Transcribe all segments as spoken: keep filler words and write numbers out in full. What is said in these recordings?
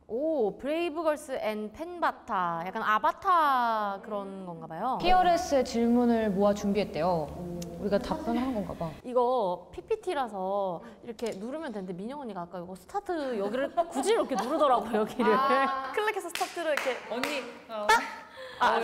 오, 브레이브걸스 앤 펜바타. 약간 아바타 그런 건가 봐요. 피어레스의 질문을 모아 준비했대요. 오. 우리가 답변하는 건가 봐. 이거 피피티라서 이렇게 누르면 되는데 민영 언니가 아까 이거 스타트 여기를 굳이 이렇게 누르더라고요, 여기를. 아, 클릭해서 스타트를 이렇게. 언니. 어. 아, 아,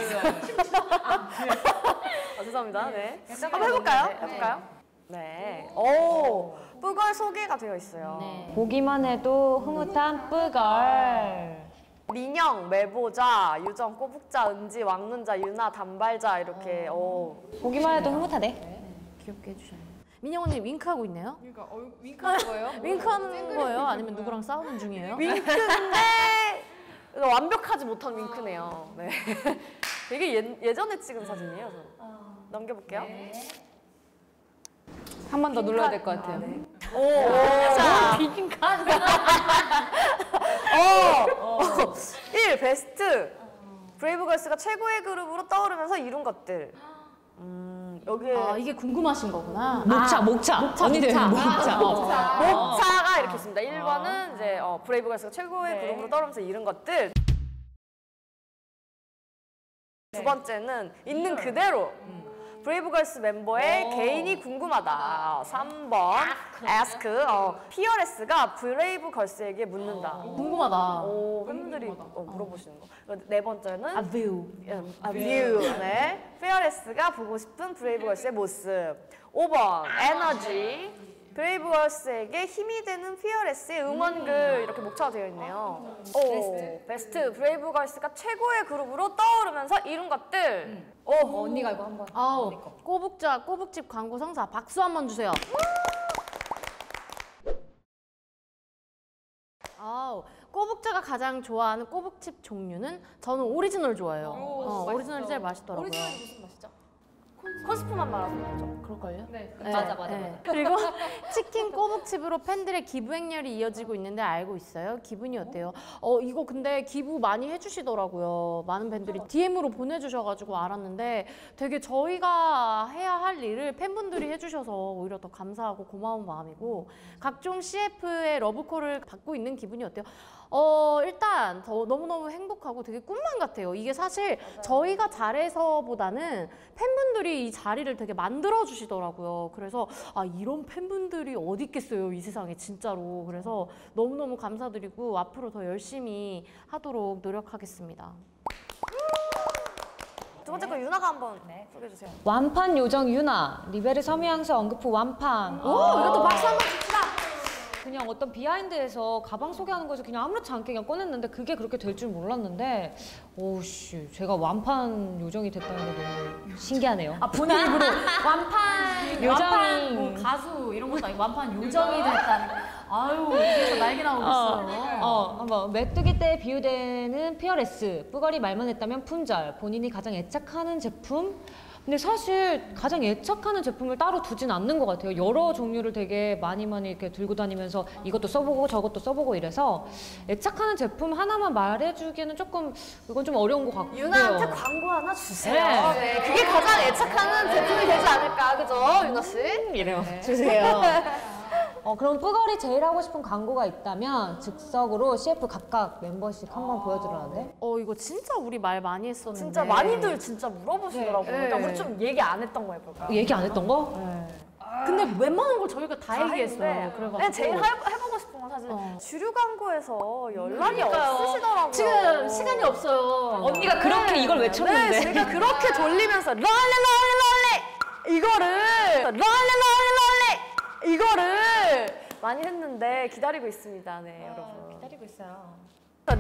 아, 죄송합니다. 네. 한번 해볼까요? 네. 해볼까요? 네. 오, 뿌걸 소개가 되어 있어요. 네. 보기만 해도 흐뭇한 뿌걸. 민영, 매보자, 유정, 꼬북자, 은지, 왕눈자, 유나, 단발자 이렇게. 오. 보기만 해도 흐뭇하대. 네, 귀엽게 해주셨네요. 민영 언니 윙크하고 있네요? 그러니까 어, 윙크하는 거예요? 윙크하는 거예요? 아니면 누구랑 싸우는 중이에요? 윙크인데 완벽하지 못한 윙크네요. 네. 되게 예, 예전에 찍은 사진이에요. 저. 넘겨볼게요. 네. 한 번 더 눌러야 될 것 같아요. 아, 네. 오, 자, 윙크한 어, 일 베스트. 브레이브걸스가 최고의 그룹으로 떠오르면서 이룬 것들. 음, 여기에 아, 이게 궁금하신 거구나. 목차, 아, 목차. 목차, 언니들 목차. 목차. 어. 목차가 이렇게 있습니다. 일 번은 이제 어, 브레이브걸스가 최고의 네. 그룹으로 떠오르면서 이룬 것들. 두 번째는 있는 그대로. 브레이브걸스 멤버의 개인이 궁금하다. 삼 번 ask. 어, 피어레스가 브레이브걸스에게 묻는다. 궁금하다. 오, 팬분들이 어, 물어보시는 거. 네 번째는 아, 뷰. 음, 아, 뷰. 네. 피어레스가 보고 싶은 브레이브걸스의 모습. 오 번 에너지. 브레이브걸스에게 힘이 되는 피어레스의 응원글 이렇게 목차가 되어 있네요. 오, 베스트. 브레이브걸스가 최고의 그룹으로 떠오르면서 이룬 것들. 오, 어, 언니가 이거 한번. 아우, 꼬북자, 꼬북집 광고 성사 박수 한번 주세요. 아우, 꼬북자가 가장 좋아하는 꼬북칩 종류는 저는 오리지널 좋아해요. 오, 어, 맛있어. 오리지널이 제일 맛있더라고요. 오리지널이 무슨 맛이죠? 콘스프만 말하는 거죠. 그럴걸요? 네. 네, 맞아, 맞아, 네. 맞아. 그리고 치킨 꼬북칩으로 팬들의 기부 행렬이 이어지고 있는데 알고 있어요? 기분이 어때요? 어 이거 근데 기부 많이 해주시더라고요. 많은 팬들이 디엠으로 보내주셔가지고 알았는데 되게 저희가 해야 할 일을 팬분들이 해주셔서 오히려 더 감사하고 고마운 마음이고 각종 씨에프의 러브콜을 받고 있는 기분이 어때요? 어 일단 더 너무너무 행복하고 되게 꿈만 같아요. 이게 사실 맞아요. 저희가 잘해서보다는 팬분들이 이 자리를 되게 만들어 주시더라고요. 그래서 아 이런 팬분들이 어디 있겠어요 이 세상에 진짜로. 그래서 너무너무 감사드리고 앞으로 더 열심히 하도록 노력하겠습니다. 두 번째 거 유나가 한번 소개해 주세요. 완판 요정 유나. 리베르 섬유향수 언급 후 완판. 오 이것도 박수 한번 칩시다. 그냥 어떤 비하인드에서 가방 소개하는 거에서 그냥 아무렇지 않게 그냥 꺼냈는데 그게 그렇게 될 줄 몰랐는데 오씨 제가 완판 요정이 됐다는 게 너무 신기하네요. 아 본인 입으로 완판 요정이. 완판 뭐 가수 이런 것도 아니고 완판 요정이 됐다는. 아유 그래서 날개 나오고 있어요. 어, 어, 한번 메뚜기 때 비유되는 피어레스. 뿌걸이 말만 했다면 품절. 본인이 가장 애착하는 제품. 근데 사실 가장 애착하는 제품을 따로 두진 않는 것 같아요. 여러 종류를 되게 많이 많이 이렇게 들고 다니면서 이것도 써보고 저것도 써보고 이래서 애착하는 제품 하나만 말해주기에는 조금 이건 좀 어려운 것 같고요. 유나한테 광고 하나 주세요. 네. 네, 그게 가장 애착하는 제품이 되지 않을까, 그죠, 유나 씨? 이래요. 주세요. 어, 그럼 뿌걸이 제일 하고 싶은 광고가 있다면 즉석으로 씨에프 각각 멤버씩 한번 보여주라는데? 어 이거 진짜 우리 말 많이 했었는데. 진짜 많이들 진짜 물어보시더라고요. 네. 그러니까 우리 좀 얘기 안 했던 거 해볼까요? 얘기 안 했던 거? 근데 웬만한 걸 저희가 다, 다 얘기했어요. 했는데, 그래가지고. 네, 제일 해, 해보고 싶은 건 사실 어. 주류 광고에서 연락이 그러니까요. 없으시더라고요. 지금 시간이 없어요. 언니가 그렇게 이걸 외쳤는데. 네, 제가 그렇게 돌리면서 럴레 럴레 럴레 이거를 럴레 럴레 럴레 이거를 많이 했는데 기다리고 있습니다. 네, 여러분. 기다리고 있어요. 럴레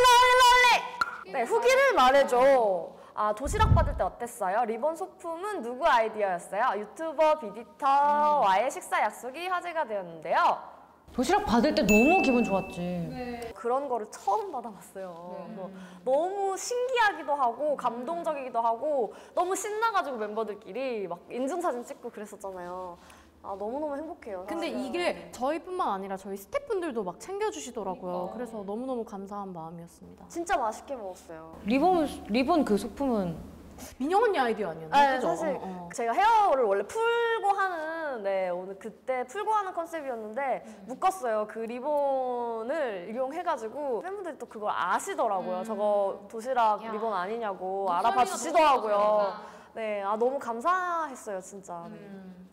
럴레 럴레 네, 후기를 말해줘. 아, 도시락 받을 때 어땠어요? 리본 소품은 누구 아이디어였어요? 유튜버 비디터와의 식사 약속이 화제가 되었는데요. 도시락 받을 때 너무 기분 좋았지. 네. 그런 거를 처음 받아봤어요. 네. 그래서 너무 신기하기도 하고 감동적이기도 하고 너무 신나가지고 멤버들끼리 막 인증사진 찍고 그랬었잖아요. 아, 너무너무 행복해요. 근데 사실. 이게 저희뿐만 아니라 저희 스태프분들도 막 챙겨주시더라고요. 그래서 너무너무 감사한 마음이었습니다. 진짜 맛있게 먹었어요. 리본, 리본 그 소품은 민영 언니 아이디어 아니었나요? 네, 그죠? 사실 어, 어. 제가 헤어를 원래 풀고 하는 저는 네 오늘 그때 풀고 하는 컨셉이었는데 묶었어요. 그 리본을 이용해가지고 팬분들이 또 그걸 아시더라고요. 음. 저거 도시락 야. 리본 아니냐고 눈썰미가 알아봐 주시더라고요. 너무 네, 아 너무 감사했어요 진짜. 네. 음.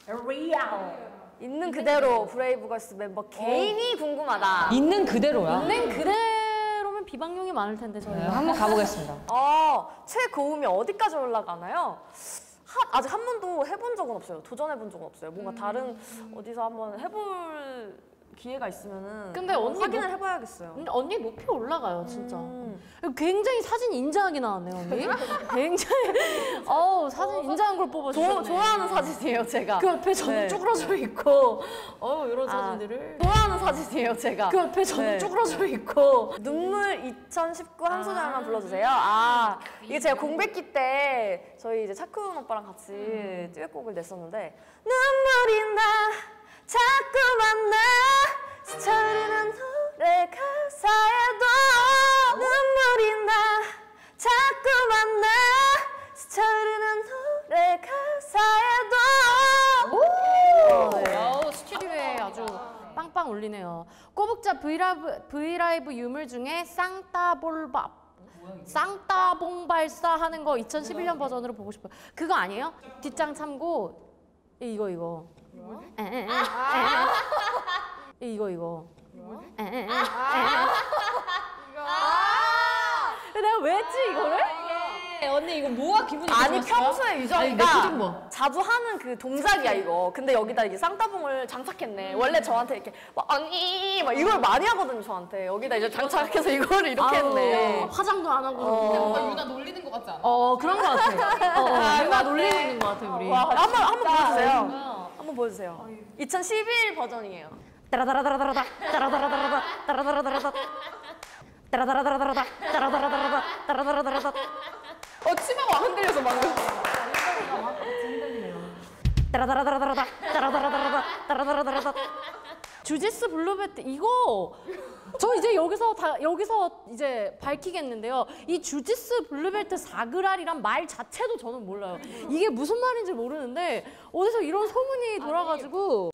있는 그대로 브레이브걸스 멤버 개인이 궁금하다. 있는 그대로야. 있는 그대로면 비방용이 많을 텐데 저희. 네, 한번 가보겠습니다. 아, 최고음이 어디까지 올라가나요? 하, 아직 한 번도 해본 적은 없어요. 도전해본 적은 없어요. 뭔가 다른 어디서 한번 해볼 기회가 있으면은 근데 한번 언니 확인을 뭐- 해봐야겠어요. 근데 언니 높이 올라가요 진짜. 음. 굉장히 사진 인자하게 나왔네요 언니. 굉장히 어우 사진 인자한 걸 뽑아주셨네. 조, 좋아하는 사진이에요, 제가. 그 옆에 저는 네. 쭈그러져 있고 어 이런 아. 사진들을 좋아하는 사진이에요, 제가. 그 옆에 저는 네. 쭈그러져 있고 눈물 이천십구 한 소절만 불러주세요. 아, 이게 제가 공백기 때 저희 이제 차크운 오빠랑 같이 듀엣곡을 냈었는데 눈물이 나 자꾸만 나 스쳐르는 노래 가사에도 눈물이 나 자꾸만 나 스쳐르는 노래 가사에도 어, 네. 어우, 스튜디오에 아주 빵빵 울리네요. 꼬북자 브이라이브, 브이라이브 유물 중에 쌍따볼밥 쌍따봉발사 하는 거 이천십일 년 버전으로 보고 싶어요. 그거 아니에요? 뒷장 참고 이거 이거 에에에, 에에. 이거 이거 에에에, 에에. 내가 왜 했지 이거를? 언니 이거 뭐가 기분이 아니 좋았어요? 평소에 아니, 유정이가 내 표정 봐. 자주 하는 그 동작이야 이거. 근데 여기다 이게 쌍따봉을 장착했네. 원래 저한테 이렇게 막 언니 막 이걸 많이 하거든요 저한테. 여기다 이제 장착해서 이거를 이렇게 아우, 했네. 화장도 안 하고. 어. 유나 놀리는 것 같지 않아? 어 그런 거 같아. 어, 어, 누가 놀리고 있는 거 같아 우리. 와, 한번 한번 보여주세요. 한번 보여주세요. 이천십일 버전이에요. 따라다라다라다 따라다라다라다 따라다라다라다 따라다라다라다 따라다라다라다 따라다라다라다 어 치마가 흔들려서 방금. 따라다라다라다 따라다라다라다 따라다라다라다 주지스 블루베트 이거 저 이제 여기서 다 여기서 이제 밝히겠는데요. 이 주지스 블루벨트 사그랄이란 말 자체도 저는 몰라요. 이게 무슨 말인지 모르는데 어디서 이런 소문이 돌아가지고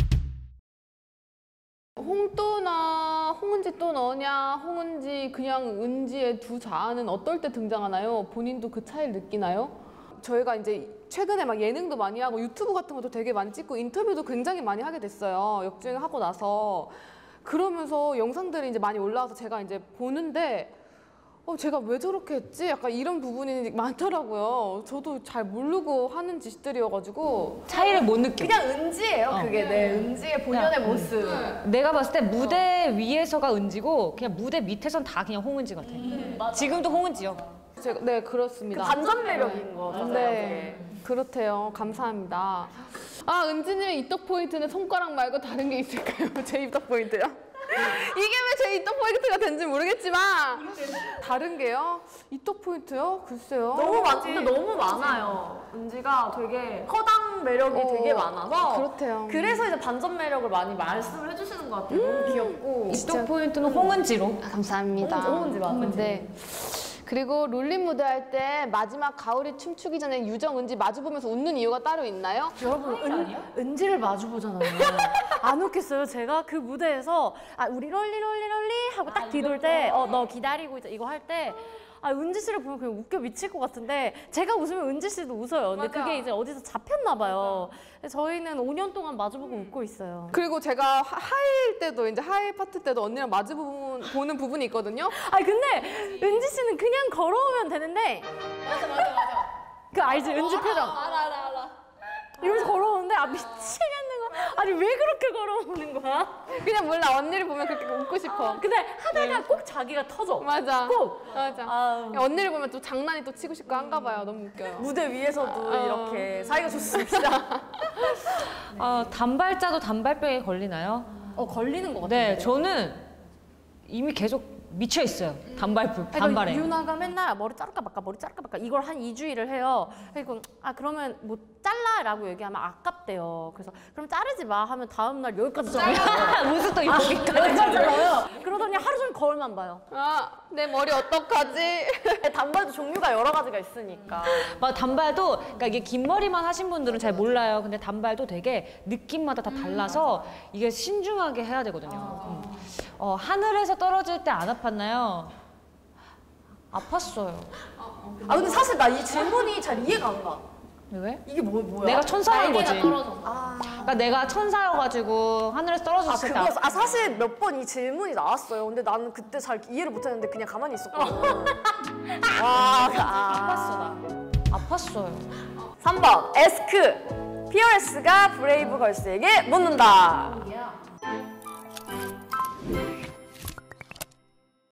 홍또나 홍은지 또 너냐 홍은지 그냥 은지의 두 자아는 어떨 때 등장하나요? 본인도 그 차이를 느끼나요? 저희가 이제 최근에 막 예능도 많이 하고 유튜브 같은 것도 되게 많이 찍고 인터뷰도 굉장히 많이 하게 됐어요. 역주행하고 나서 그러면서 영상들이 이제 많이 올라와서 제가 이제 보는데 어, 제가 왜 저렇게 했지? 약간 이런 부분이 많더라고요. 저도 잘 모르고 하는 짓들이어가지고 차이를 못 느껴. 그냥 은지예요. 그게 네 은지의 본연의 음. 모습. 내가 봤을 때 무대 위에서가 은지고 그냥 무대 밑에선 다 그냥 홍은지 같아. 지금도 홍은지요. 제가 네 그렇습니다. 반전 매력인 거죠. 네, 그렇대요. 감사합니다. 아, 은지님의 입덕 포인트는 손가락 말고 다른 게 있을까요? 제 입덕 포인트요? 이게 왜 제 입덕 포인트가 된지 모르겠지만 다른 게요? 입덕 포인트요? 글쎄요. 너무 많, 근데 너무 많아요. 은지가 되게 허당 매력이 어, 되게 많아서 그렇대요. 그래서 이제 반전 매력을 많이 말씀을 해주시는 것 같아요. 너무 귀엽고. 입덕 포인트는 홍은지로. 감사합니다. 홍은지, 홍은지 맞아. 네. 그리고 롤린 무대 할 때 마지막 가오리 춤추기 전에 유정, 은지 마주보면서 웃는 이유가 따로 있나요? 여러분 은, 은지를 마주 보잖아요. 안 웃겠어요. 제가 그 무대에서 아 우리 롤리 롤리 롤리 하고 딱 뒤돌 때 어 너 기다리고 있자 이거 할 때 아 은지 씨를 보면 그냥 웃겨 미칠 것 같은데 제가 웃으면 은지 씨도 웃어요. 근데 그게 이제 어디서 잡혔나 봐요. 저희는 오 년 동안 마주보고 웃고 있어요. 그리고 제가 하- 하일 때도 이제 하일 파트 때도 언니랑 마주 보는, 보는 부분이 있거든요. 아 근데 은지 씨는 그냥 걸어오면 되는데 맞아 맞아 맞아. 그 알지 은지 표정 알아 알아 알아. 이러면서 걸어오는데 아 미치겠는 거야. 아니 왜 그렇게 걸어오는 거야? 그냥 몰라, 언니를 보면 그렇게 웃고 싶어. 근데 하다가 꼭 자기가 터져. 맞아. 꼭. 맞아. 아우. 언니를 보면 또 장난이 또 치고 싶고 한가 봐요. 너무 웃겨요. 무대 위에서도 이렇게 사이가 좋습니다. 아, 단발자도 단발병에 걸리나요? 어 걸리는 것 같은데. 네, 저는 이미 계속 미쳐 있어요. 단발 그러니까 단발에. 유나가 맨날 머리 자를까 말까 머리 자를까 말까 이걸 한 이 주일을 해요. 그리고 아 그러면 뭐 잘라라고 얘기하면 아깝대요. 그래서 그럼 자르지 마 하면 다음 날 여기까지 잘라요. 무슨 또 여기까지. 여기까지 잘라요. 그러더니 하루 종일 거울만 봐요. 아, 내 머리 어떡하지? 단발도 종류가 여러 가지가 있으니까. 막 단발도 그러니까 이게 긴 머리만 하신 분들은 잘 몰라요. 근데 단발도 되게 느낌마다 다 달라서 이게 신중하게 해야 되거든요. 음. 어, 하늘에서 떨어질 때 안 아팠나요? 아팠어요. 아 근데 사실 나 이 질문이 잘 이해가 안 가. 왜? 이게 뭐 뭐야? 내가 천사인 거지. 떨어져. 아, 그러니까 내가 천사여가지고 하늘에서 아 떨어졌을 때 그거였어. 아 사실 몇 번 이 질문이 나왔어요. 근데 나는 그때 잘 이해를 못했는데 그냥 가만히 있었거든. 와, 아. 아팠어요. 삼 번 에스크 피어레스가 브레이브 걸스에게 묻는다.